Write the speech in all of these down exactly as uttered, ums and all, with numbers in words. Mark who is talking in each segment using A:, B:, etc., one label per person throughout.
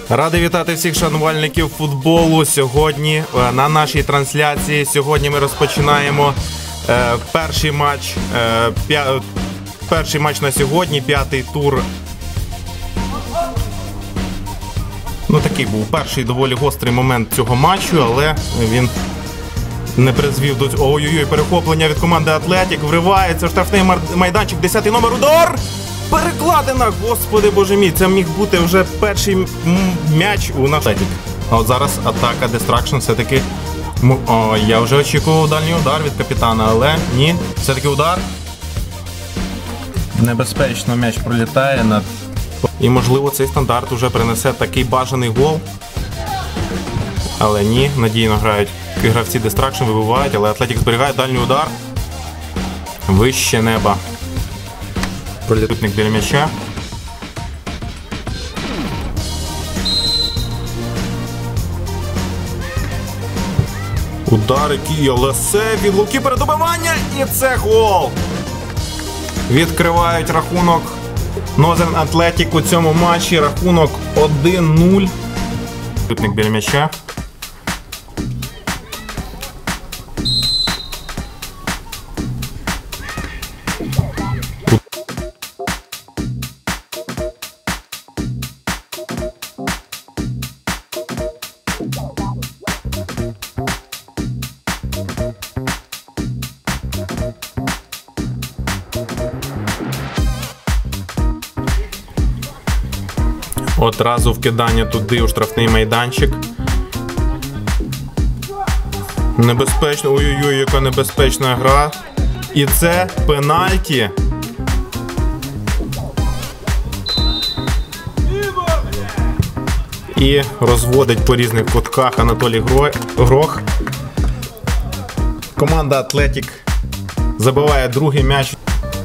A: Радий вітати всіх шанувальників футболу сьогодні на нашій трансляції. Сьогодні ми розпочинаємо е, перший матч, е, п'я... перший матч на сьогодні, п'ятий тур. Ну, такий був перший доволі гострий момент цього матчу, але він не призвів до... Ой-ой-ой, перехоплення від команди Атлетік, вривається в штрафний майданчик, десятий номер, удар! Перекладина, господи боже мій, це міг бути вже перший м'яч у нас. А от зараз атака, дистракшн, все-таки... О, я вже очікував дальній удар від капітана, але ні, все-таки удар. Небезпечно м'яч пролітає над... І можливо цей стандарт уже принесе такий бажаний гол. Але ні, надійно грають гравці дистракшн, вибивають, але Атлетік зберігає дальній удар. Вище неба. Пролітник біля м'яча. Удари Кія, Лесе від голкіпера, добивання, і це гол! Відкривають рахунок Northern Athletic у цьому матчі, рахунок один нуль. Пролітник біля м'яча. Одразу вкидання туди у штрафний майданчик. Небезпечно. Ой-ой-ой, яка небезпечна гра. І це пенальті. І розводить по різних кутках Анатолій Грох. Команда Атлетік забиває другий м'яч.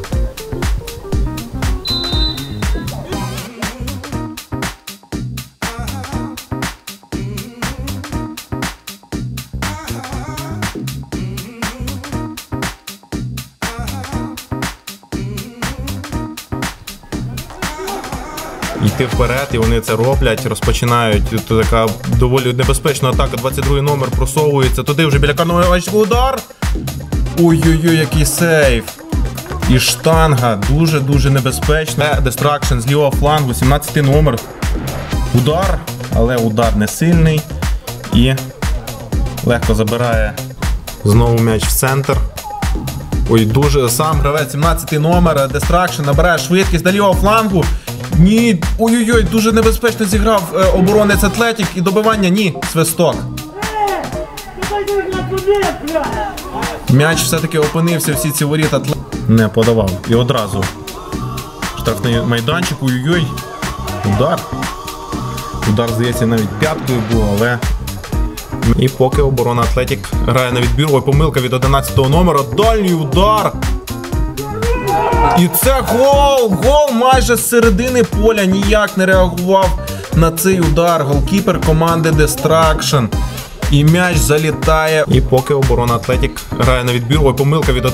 A: Йти вперед, і вони це роблять, розпочинають. Тут така доволі небезпечна атака, двадцять другий номер просовується, туди вже біля карного майданчика удар. Ой-ой-ой, який сейф. І штанга, дуже-дуже небезпечна. Дистракшн з лівого флангу, сімнадцятий номер. Удар, але удар не сильний. І легко забирає знову м'яч в центр. Ой, дуже сам гравець, сімнадцятий номер, Дистракшн набирає швидкість до лівого флангу. Ні, ой-ой-ой, дуже небезпечно зіграв е, оборонець Атлетік і добивання, ні, свисток. М'яч все-таки опинився, всі ці воріт Атлетік не подавав. І одразу штрафний майданчик, ой-ой-ой, удар. Удар, здається, навіть п'яткою був, але... І поки оборона Атлетік грає на відбір, ой, помилка від одинадцятого номера, дальній удар. І це гол! Гол майже з середини поля, ніяк не реагував на цей удар. Голкіпер команди Дистракшн. І м'яч залітає. І поки оборона Атлетік грає на відбір, ой, помилка від...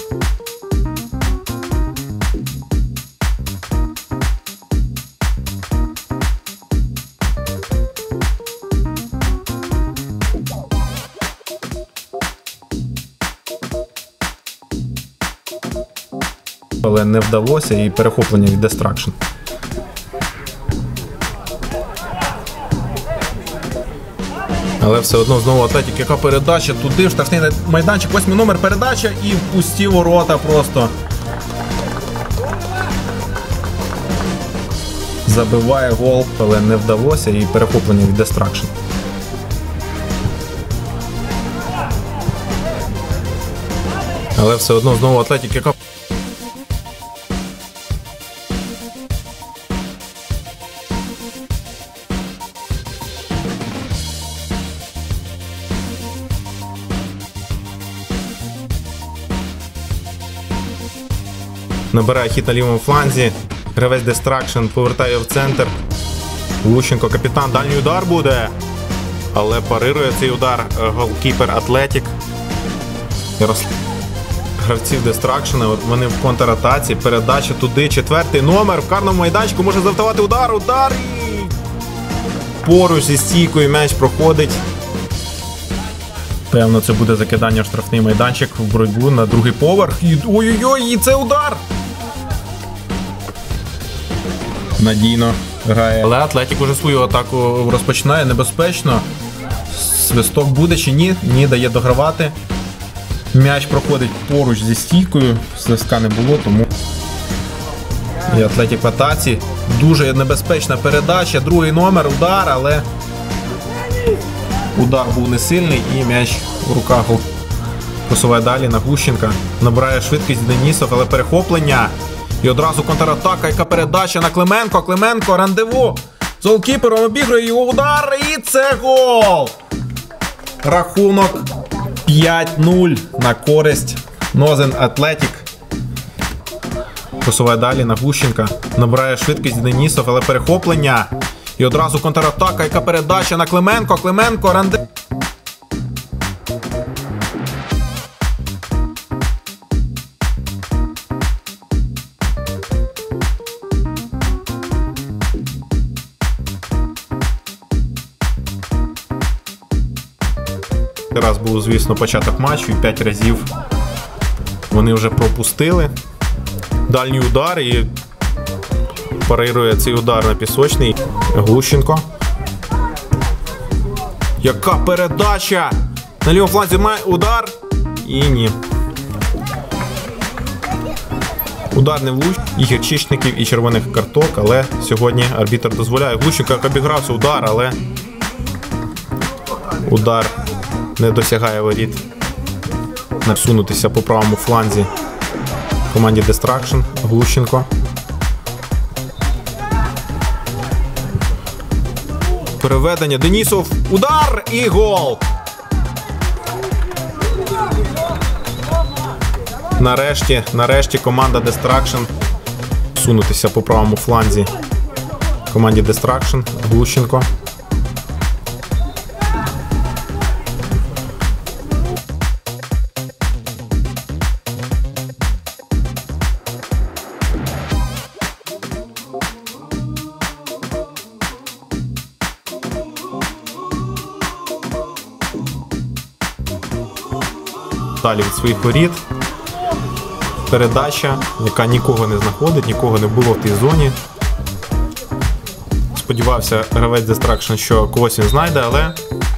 A: Але не вдалося, і перехоплення від Дистракшн. Але все одно знову Атлетік, яка передача туди, в штрафний майданчик, восьмий номер, передача і в пусті ворота просто. Забиває гол, але не вдалося, і перехоплення від Дистракшн. Але все одно знову Атлетік, яка... Набирає хід на лівому фланзі. Гравець Дистракшн повертає в центр. Лущенко, капітан, дальній удар буде. Але парирує цей удар голкіпер Атлетік. Ярослав. Гравців Дистракшна, вони в контратаці. Передача туди. Четвертий номер в карному майданчику. Може завдавати удар. Удар і... поруч зі стійкою, м'яч проходить. Певно, це буде закидання в штрафний майданчик в боротьбу на другий поверх. І ой-ой-ой, і це удар! Надійно грає. Але Атлетік уже свою атаку розпочинає небезпечно. Свисток буде чи ні? Ні, дає догравати. М'яч проходить поруч зі стійкою. Свистка не було, тому... І Атлетік в атаці. Дуже небезпечна передача. Другий номер, удар, але... Удар був не сильний і м'яч у руках просуває далі на Глущенка. Набирає швидкість Денісов, але перехоплення. І одразу контратака, яка передача на Клименко. Клименко, рандеву з голкіпером, обігрує його удар. І це гол! Рахунок п'ять нуль на користь Нозен Атлетік. Просуває далі на Глущенка. Набирає швидкість Денісов, але перехоплення. І одразу контратака, яка передача на Клименко. Клименко, рандеву. Раз був, звісно, початок матчу і п'ять разів вони вже пропустили. Дальній удар і парирує цей удар на пісочний. Глущенко. Яка передача! На лівому фланзі має удар. І ні. Удар не влучив. І гірчичників, і червоних карток, але сьогодні арбітр дозволяє. Глущенко, як обігрався, удар, але удар не досягає воріт. Насунутися по правому фланзі команді Destruction. Глущенко. Переведення. Денісов. Удар і гол. Нарешті, нарешті команда Destruction сунутися по правому фланзі команді Destruction. Глущенко. Далі від своїх воріт. Передача, яка нікого не знаходить, нікого не було в тій зоні. Сподівався гравець Destruction, що когось він знайде, але